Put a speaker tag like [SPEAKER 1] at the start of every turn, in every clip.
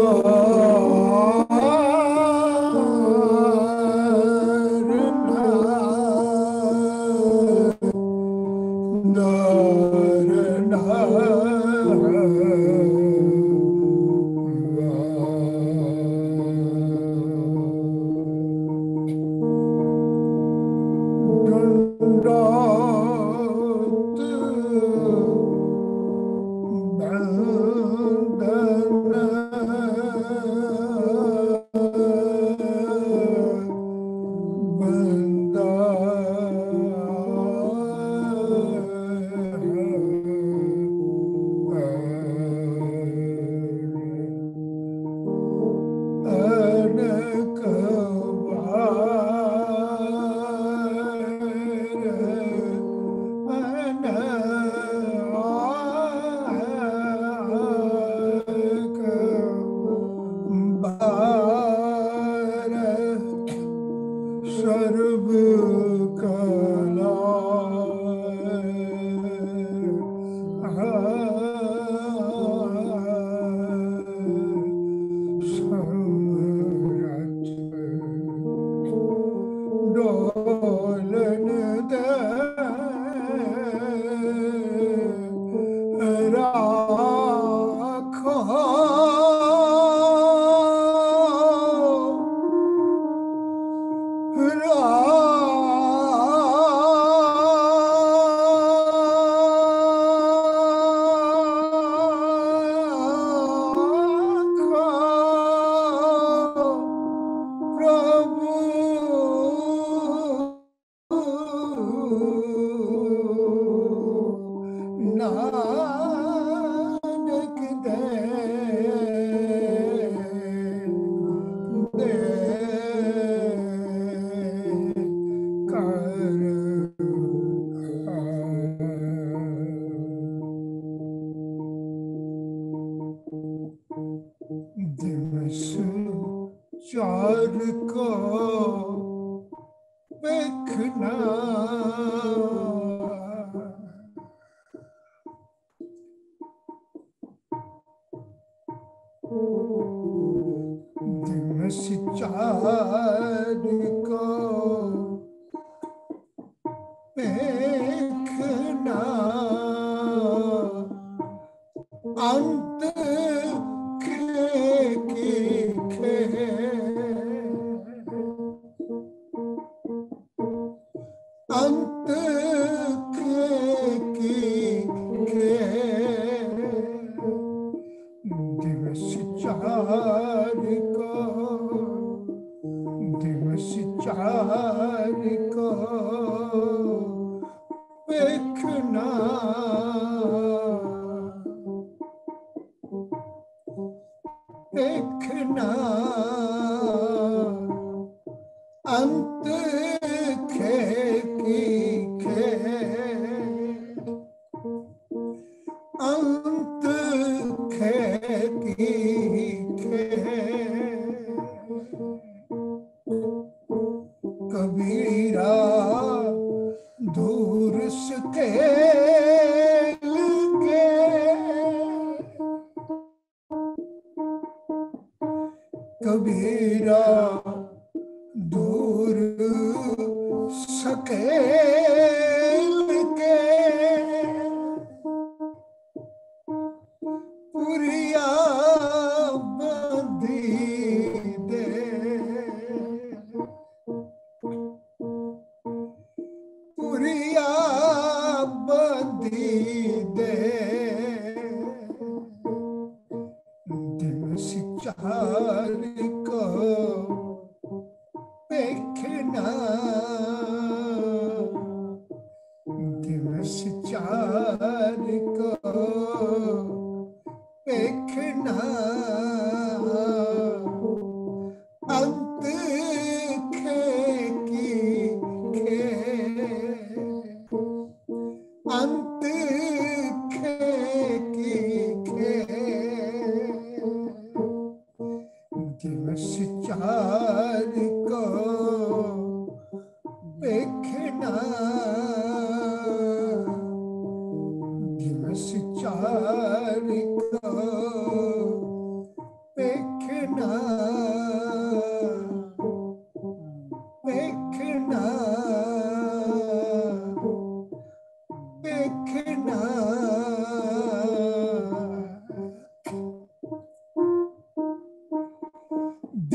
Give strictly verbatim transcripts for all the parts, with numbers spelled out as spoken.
[SPEAKER 1] चार को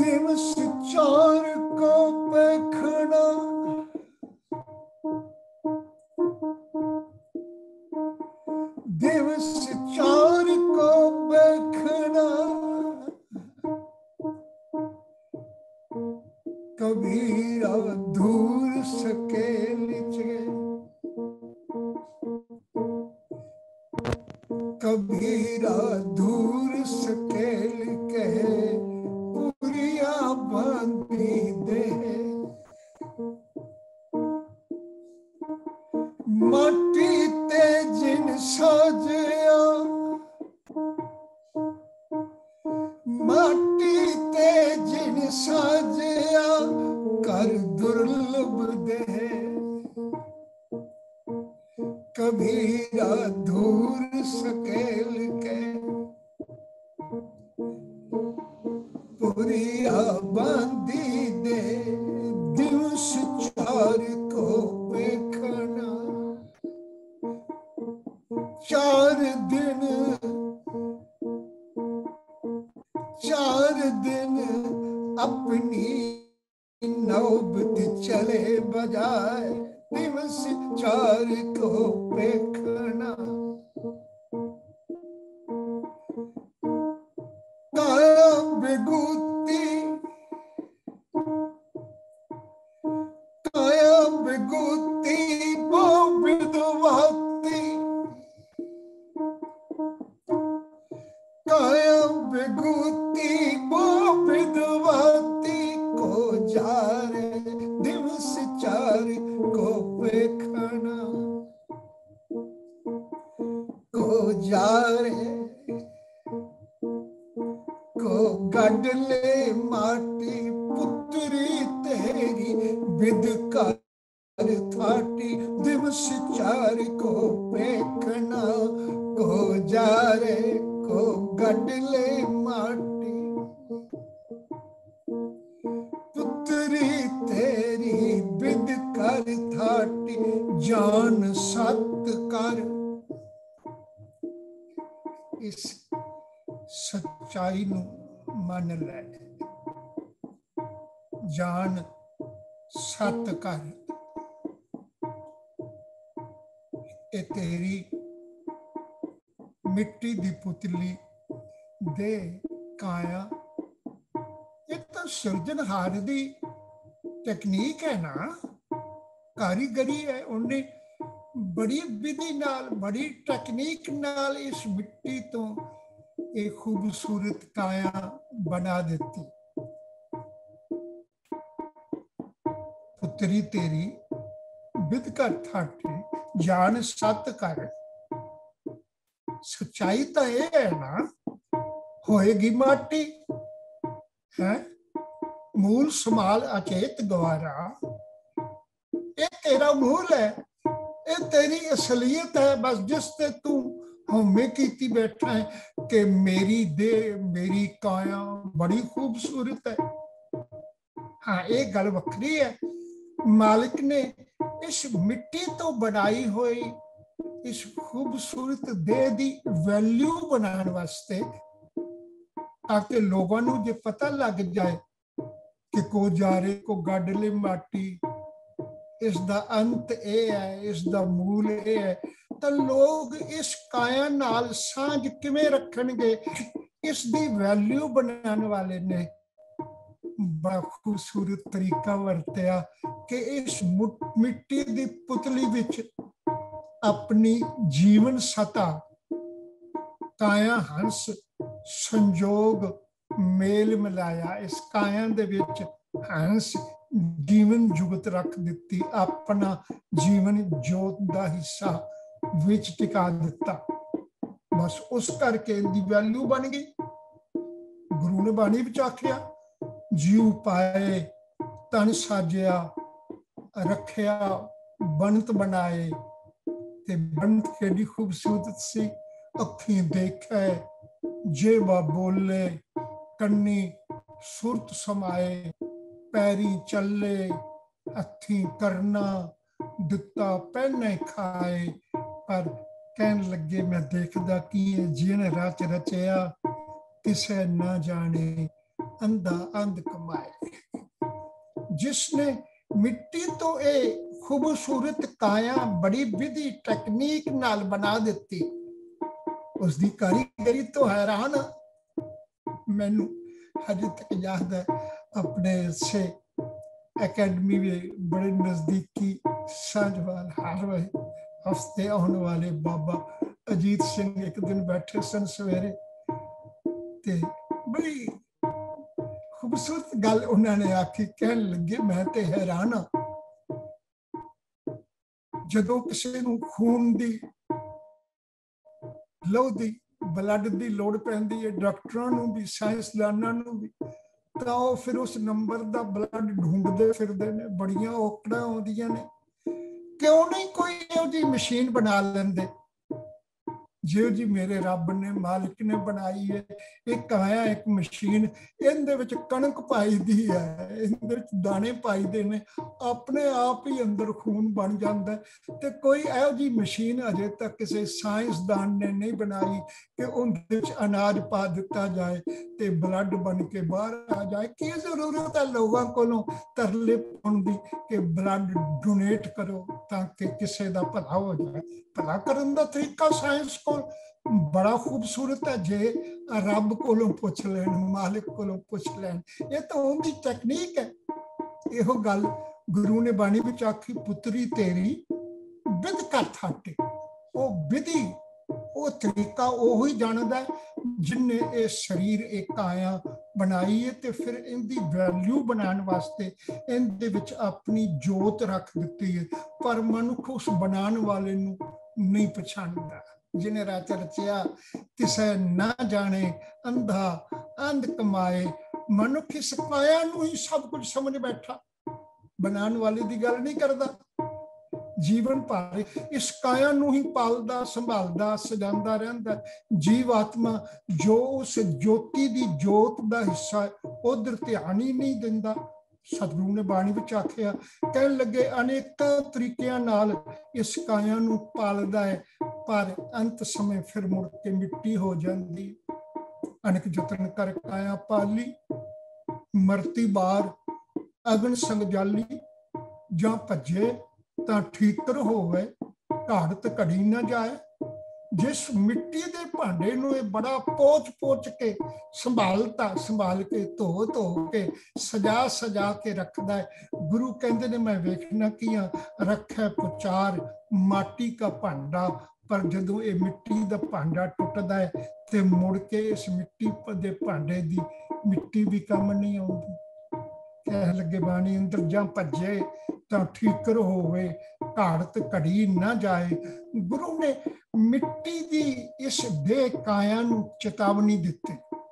[SPEAKER 1] दिवस चार को पैखना, दिवस चार को पैखना, कबीरा दूर सकेल चे, कबीरा दूर सकेल के पुरिया बांधी दे, माटी ते जिन साजया, माटी ते जिन साजया कर दुर्लभ दे, कबीरा दूर सकेल के पुरिया बांधी दे, दिवस चार को देखना, चार दिन चार दिन अपनी नौबत चले बजाए, दिवस चार को देखना, काया विभूति, काया विभूति वो विधवाती, काया विभूति वो विधवाती को जा रे, दिवस चार को देखना, को जा रे को गडले माटी, पुत्री तेरी विद कर थाटी, दिवस चार को देखना, को जा रे को गडले माटी, पुत्री तेरी विद कर थाटी, जान सत कर, इस सच्चाई नू मन ले, जान सत कर, ए तेरी मिट्टी दी पुतली दे काया, ये तो सिरजनहार दी टेक्निक है ना, कारीगरी है, उन्हें बड़ी विधि नाल बड़ी टेक्निक नाल इस मिट्टी तो एक खूबसूरत काया बना देती। पुत्री तेरी विद कर थाटी, जान सत कर, सच्चाई तो ये है ना, होएगी माटी है, मूल समाल अचेत गवारा, ये तेरा मूल है, ये तेरी असलियत है, बस जिससे तू हमें कीती बैठा है कि मेरी दे मेरी काया बड़ी खूबसूरत है। हाँ, एक गल वक्री है, मालिक ने इस मिट्टी तो बनाई हुई इस खूबसूरत दे दी वैल्यू बनाने वास्ते, ताकि लोगों को जो पता लग जाए कि को जारे को गडले माटी, इसका अंत ए है, इसका मूल ए है, तो लोग इस काया नाल सांझ किवें रखणगे, इसकी वैल्यू बनाने वाले ने बड़ा खूबसूरत तरीका वरतिया कि इस मिट्टी दी पुतली विच अपनी जीवन सता काया हंस संजोग मेल मिलाया, इस काया दे विच हंस जीवन जुगत रख दिती, अपना जीवन जोत दा हिस्सा विच टिका दिता, बस उस करके इनकी वैल्यू बन गई। गुरु ने बाणी विच आखिया, जीव पाए तन साजिया रखिया बनत बनाए, ते बनत केडी खूबसूरत सी, अखी देखे जेवा बोले, कन्नी सुरत समाए, पैरी चले हथी करना, दिता पहने खाए, पर कहन लगे मैं देखदा की जिन रच रचिया किसे ना जाने, अंधा अंध कमाए। जिसने मिट्टी तो ये खूबसूरत काया बड़ी विधि टेक्निक नाल बना दिती, उसकी कारीगरी तो हैरान। मैनू हजे तक याद है अपने से अकेडमी में बड़े नजदीकी सांझवाल हर हफ्ते आने वाले बाबा अजीत सिंह एक दिन बैठे सन सवेरे, ते बड़ी खूबसूरत गल उन्होंने आखी। कहन लगे मैं ते हैरान हाँ, जदों किसी नूं खून दी लहू दी ब्लड दी लोड़ पैंदी है, डॉक्टरां नूं भी साइंसदानां नूं भी, तो फिर उस नंबर दा ब्लड ढूंढते फिरदे ने, बड़ियां औकड़ां आउंदियां ने। क्यों नहीं कोई इहो जी मशीन बना लेंदे जिहो जी मेरे रब ने मालिक ने बनाई है। एक आया एक मशीन, इहदे विच कणक पाई दी है, इहदे विच दाने पाई दे ने, अपने आप ही अंदर खून बन जाता है। ते कोई इहो जी मशीन अजे तक किसी साइंसदान ने नहीं बनाई कि उहदे विच अनाज पा दिता जाए ते ब्लड बन के बाहर आ जाए। की जरूरत है लोगों कोलों तरले पाउण दी कि ब्लड डोनेट करो ताकि किसी दा भला हो जाए। भला करन दा तरीका साइंस को बड़ा खूबसूरत है, जे रब कोलों पुछ लैन, मालिक कोलों पुछ लैन, ये तो उनकी टेक्निक है। इहो गल गुरु ने बाणी विच आखी, पुत्री तेरी विध कर थाटे। वो विधि वो तरीका ओही जानदा है जिन्ने ये शरीर एक काया बनाई है, ते फिर इनकी वैल्यू बनाने वास्ते इनदे विच अपनी जोत रख दिती है। पर मनुख उस बनाने वाले नूं नहीं पछाणदा। जिन्हें रात रचिया तिसै ना जाने, अंधा अंध कमाए। मनुख इस काया नूं ही सब कुछ समझ बैठा, बनाने वाले की गल नहीं करता। जीवन भर इस काया नूं ही पालदा संभालदा सजांदा रहिंदा। जीव आत्मा जो उस ज्योति दी जोत दा हिस्सा उधर ध्यान ही नहीं दिंदा। सतगुरु ने बाणी विच आखिया, कहन लगे अनेकां तरीकिਆਂ नाल इस काया नूं पालदा है, पर अंत समय फिर मुड़ के मिट्टी हो जाती। अनेक जतन कर काया पाली, मरती बार अगन संग जाली। जां भजे तां ठीकर होवे, घाड़त घड़ी ना जाए। जिस मिट्टी के भांडे नूं बड़ा पोच पोच के संभालता, संभाल के धो धो के सजा सजा के रखदा है। गुरु कहते ने मैं वेखना किया रखै पुचार माटी का भांडा, पर जदों ये मिट्टी का भांडा टुटदा है ते मुड़ के इस मिट्टी दे भांडे दी मिट्टी भी कम नहीं आउंदी। कह लगे बाणी अंदर जां भजे तां ठीकर होवे, घाड़त घड़ी ना जाए। गुरु ने मिट्टी दी इस बेकाया नूं चेतावनी दिती,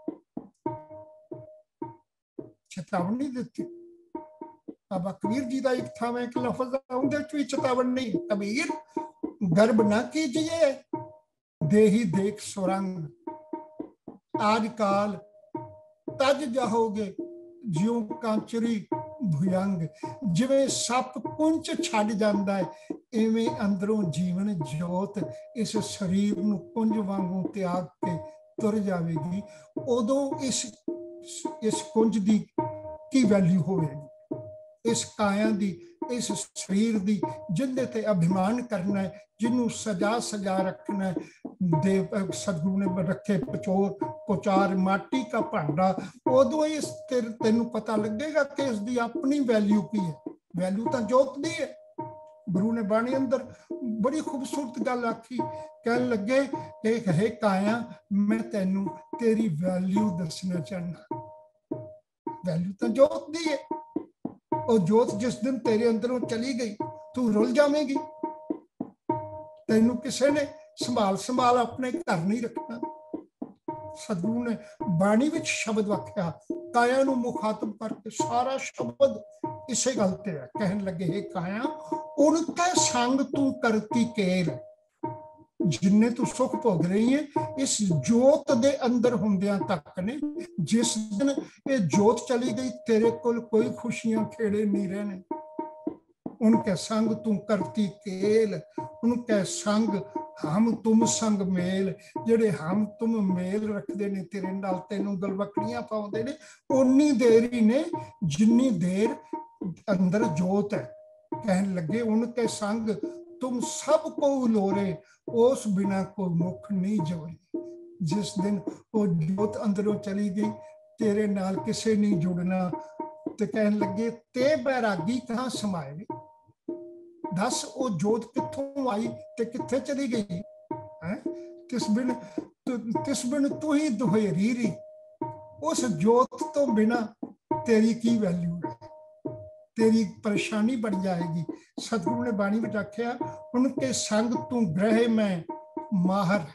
[SPEAKER 1] चेतावनी दिती। बाबा कबीर जी का एक था मैं एक लफज उहदे च भी चेतावनी, कबीर गर्भ ना कीजिए देही देख सुरंग, आज काल तज जाओगे ज्यों कांचरी भुयंग। जिवें सप कुंच छड़ जांदा है, इवें अंदरों जीवन जोत इस शरीर नूं कुंज वांगू त्याग के तुर जाएगी। उदों इस इस कुंज दी की वैल्यू होवेगी, इस काया दी, इस शरीर दी जिंदे ते अभिमान करना है, जिन्हों सजा सजा रखना है। देव सतगुरु ने रखे पचोर पुचार माटी का भांडा। उदों इस तेर तेनू पता लगेगा कि इसकी अपनी वैल्यू की है। वैल्यू तो जोत दी है। गुरु ने बाणी अंदर बड़ी खूबसूरत गल आखी, कह लगे एक है काया मैं तेनू तेरी वैल्यू दसना चाहना। वैल्यू तो जोत दी है। और जोत जिस दिन तेरे अंदरों चली गई तू रुल जावेगी। तेनू किसी ने संभाल संभाल अपने घर नहीं रखना। सतगुरु ने बाणी विच शब्द आख्या, काया नूं मुखातब करके सारा शब्द इसे गल ते है। कहन लगे हे काया उनके संग तू करती केल, जिन्ने तू सुख भोग रही है इस जोत दे अंदर हुंदियां तक ने। जिस दिन ये जोत चली गई तेरे कोल कोई खुशियां खेड़े नहीं रहने। उनके संग तू करती केल, उनके संग हम तुम संग मेल, ਜਿਹੜੇ हम तुम मेल रखते ने तेरे नाल तेनों गलवकड़ियां पाउंदे ने, उन्नी देर ही ने जिन्नी देर अंदर जोत है। कहन लगे उनके संग तुम सब को लोरे, उस बिना कोई मुख नहीं जोरे। जिस दिन वो जोत अंदरों चली गई, तेरे नाल किसे नहीं जुड़ना। ते कहन लगे ते बैरागी कहाँ समाए, दस वो जोत कित्थों आई ते कित्थे चली गई है। तिस बिन तिस बिन तू ही दुहेरी री, उस जोत तो बिना तेरी की वैल्यू है, तेरी परेशानी बढ़ जाएगी। सतगुरु ने बाणी में आख्या उनके संग तू ग्रह में माहर,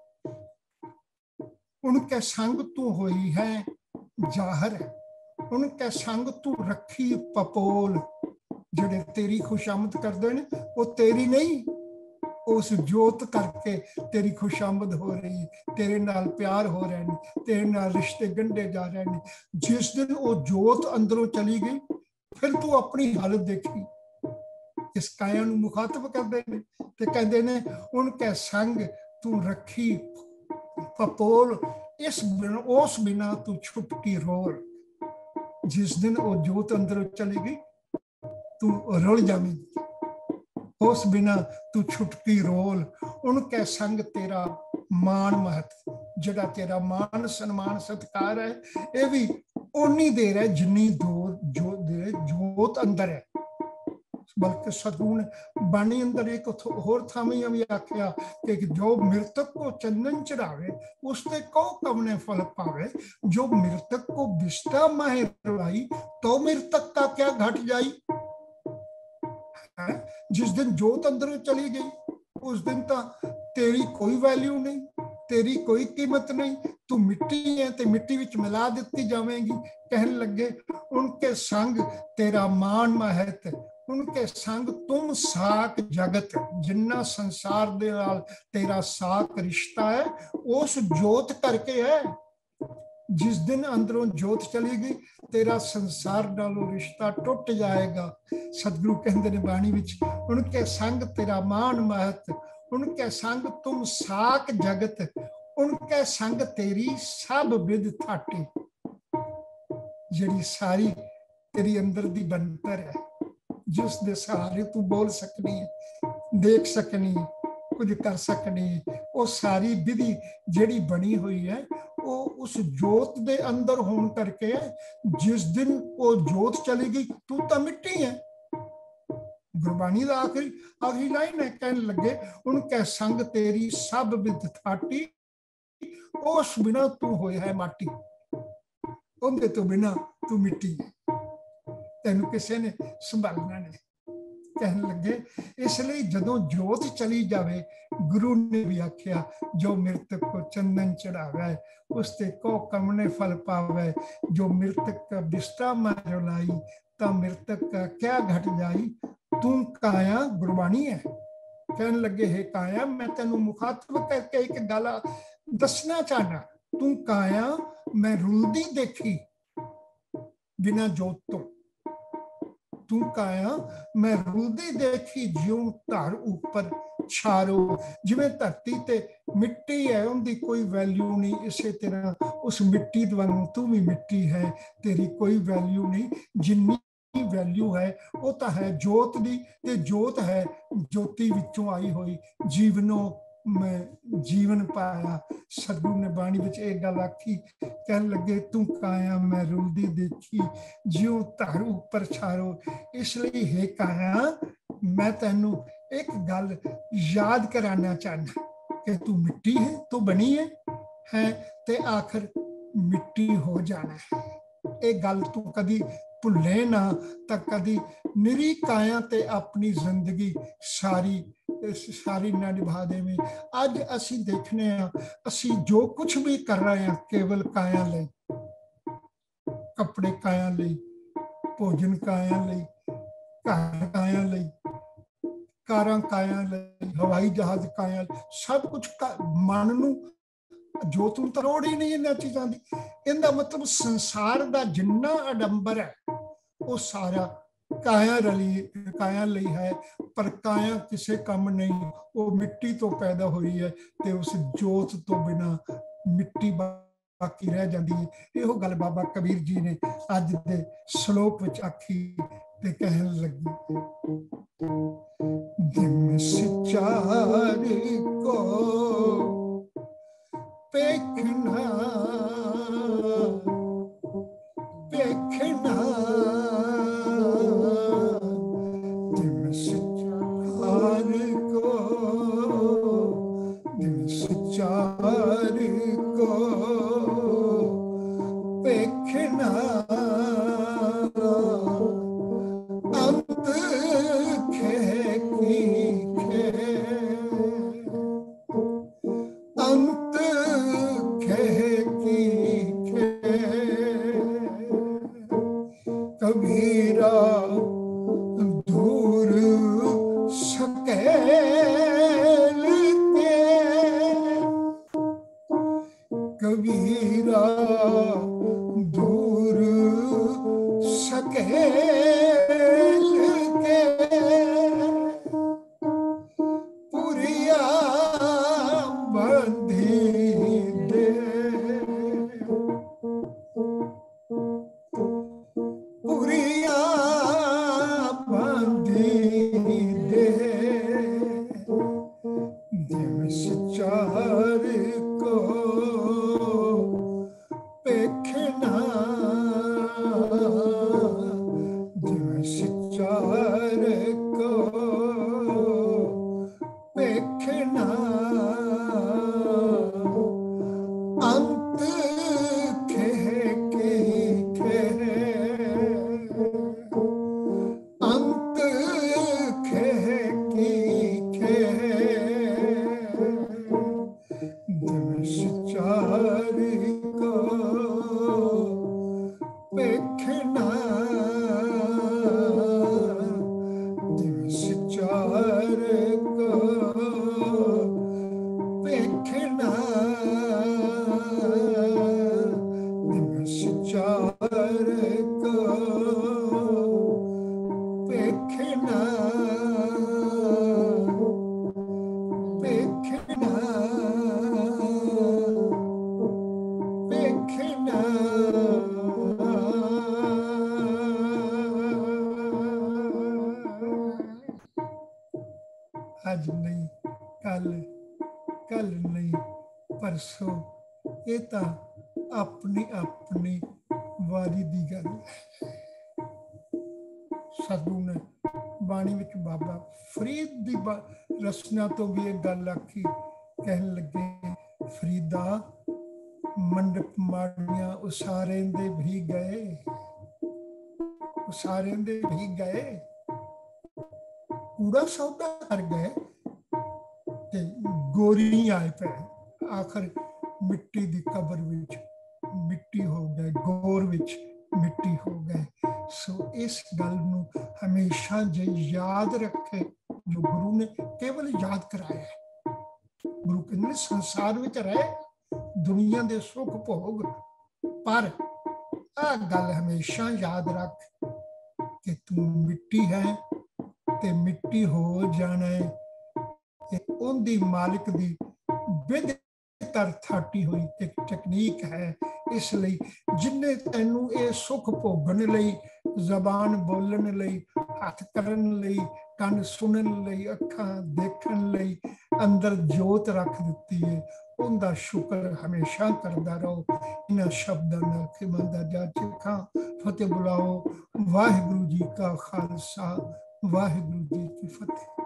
[SPEAKER 1] उनके संग तू होई है जाहर, उनके संग तू रखी पपोल। ਜਿਹੜੇ तेरी खुशामद करते हैं वो तेरी नहीं, उस जोत करके तेरी खुशामद हो रही, तेरे नाल प्यार हो रहे हैं, तेरे नाल रिश्ते गंढे जा रहे हैं। जिस दिन वो जोत अंदरों चली गई, फिर तू अपनी हालत देखी। इस काया नूं मुखातब करते हैं ते कहते हैं उनके संग तू रखी पपोल, इस बिना उस बिना तू छुटकी रोल। जिस दिन वो जोत अंदरों चली गई, तू रुल जावेगी, उस बिना तू छुटकी रोल। उनके संग तेरा मान महत, जड़ा तेरा मान सन्मान सत्कार है, ये भी उन्नी देर है जिन्नी दूर जो देर जोत अंदर है। बल्कि सतगुरु ने बाणी अंदर एक होर थामी भी आख्या कि जो मृतक को चंदन चढ़ावे उससे कौ कवने फल पावे, जो मृतक को बिस्टा माहे रुलाई तो मृतक का क्या घट जाई। जिस दिन जोत अंदरों चली गई, उस दिन तो तेरी कोई वैल्यू नहीं, तेरी कोई कीमत नहीं, तू मिट्टी है ते मिट्टी विच मिला दिती जावेगी। कहन लगे उनके संग तेरा मान महत, उनके संग तुम साक जगत, जिन्ना संसार दे नाल तेरा साक रिश्ता है उस जोत करके है। जिस दिन अंदरों जोत चली गई, तेरा संसार नालों रिश्ता टुट जाएगा। सतगुरु कहते ने बाणी विच उनके संग तेरा मान महत, उनके संग तुम साक जगत, उनके संग तेरी सब विद थाटी। जिहड़ी सारी तेरी अंदर दी बनतर है, जिस दे सहारे तू बोल सकनी है, देख सकनी, कुछ कर सकनी, वो सारी विधि जिहड़ी बनी हुई है वो उस जोत दे अंदर होने करके है। जिस दिन वो जोत चली गई, तू तो मिट्टी है। गुरबाणी का आखिरी आखिरी लाइन है, कहने लगे उनके संग तेरी सब विद थाटी, उस बिना तू होया है माटी, उनके तो बिना तू मिट्टी है, तेन किसी ने संभालना नहीं। कहने लगे इसलिए जदों जोत चली जावे, गुरु ने भी आख्या जो मृतक को चंदन चढ़ावे उसते को कमने फल पावे, जो मृतक का बिस्टा मार लाई ता मृतक का क्या घट जाई। तू काया गुरबाणी है। कहने लगे हे काया, मैं तेनू मुखातब करके एक गल दसना चाहना, तू काया मैं रुलदी देखी बिना जोत तो, तू काया मैं रुलदी देखी ज्यों धर ऊपर छारो। जिवें धरती ते मिट्टी है उनकी कोई वैल्यू नहीं, इसे तरह उस मिट्टी वांगू तू भी मिट्टी है, तेरी कोई वैल्यू नहीं। जिन्नी वैल्यू है वो तो है जोत दी, ते जोत है ज्योति विचों आई हुई, जीवनों में जीवन पाया। सतगुरु ने बाणी विच एक गल आखी, कहन लगे तू काया मैं रुलदी देखी ज्यों धर ऊपर छारो। इसलिए हे काया मैं तेनू एक गल याद कराना चाहना कि तू मिट्टी है, तू बनी है, है ते आखिर मिट्टी हो जाना है। एक गल तू कदी भुले ना, तक कदी निरी काया ते अपनी जिंदगी सारी सारी ना निभा देवें। अज असी देखने असी जो कुछ भी कर रहे हैं केवल काया ले, कपड़े काया ले, भोजन काया ले, घर काया ले, कारां काया ले, हवाई जहाज काया ले, सब कुछ का मन नूं जोत नूं तां लोड़ ही नहीं इन्हां चीज़ां दी। इहदा मतलब संसार दा जिन्ना अडंबर है वो सारा काया रली काया लई है, पर काया किसे कम नहीं, वो मिट्टी तो पैदा हुई है ते उस जोत तो बिना मिट्टी बाकी रह जाती है। यो गल बाबा कबीर जी ने अज दे श्लोक विच आखी ते कहन लगी, जिम सिचार को पेखना पेखना, जिम सिचार को जिम सिचार को पेखना, अंत खे की खे अंत खे की खे, कबीरा दूर सकेल के, कबीरा दूर सकेल के, पुरिया बंधी दे, पुरिया बंधी दे, जिम सिचार को पेखना, जिम सिचार को पेखना, अंत खे की खे अंत खे की खे, जिम सिचार को पेखना, जिम सिचार को पेखना, जिम सिचार को पेखना, पेखना, पेखना। आज नहीं कल, कल नहीं परसों, ये तो अपनी अपनी वारी दी गल है। साधु ने बाणी विच बाबा फरीद दी रचना तो भी एक गल आखी, कहन लगे, फरीदा मंडप माड़ियां उसारेंदे भी गए, उसारेंदे भी गए, कूड़ा सौदा कर गए ते गोरी आए पे, आखिर मिट्टी दी कबर विच मिट्टी हो गए, गोर विच मिट्टी हो गए। सो इस गल नूं हमेशा जे याद रखे, जो गुरु ने केवल याद कराया है। गुरु कहते संसार विच रहे, दुनिया दे सुख भोग, पर आ गल हमेशा याद रख कि तू मिट्टी है ते मिट्टी हो जाना है। उनदी मालिक दी विध तरथाटी हुई एक टेक्नीक है। इसलिए जिन्ने तैनू ये सुख भोगन लई, जबान बोलन लई, हाथ करन लई, कन सुनन लई, अखां देखन लई अंदर जोत रख दिती है, उनका शुक्र हमेशा करदा रहो। इन्हां शब्दां नाल खिमांदा जा चिखा फतेह बुलाओ। वाहिगुरु जी का खालसा, वाहिगुरु जी की फतेह।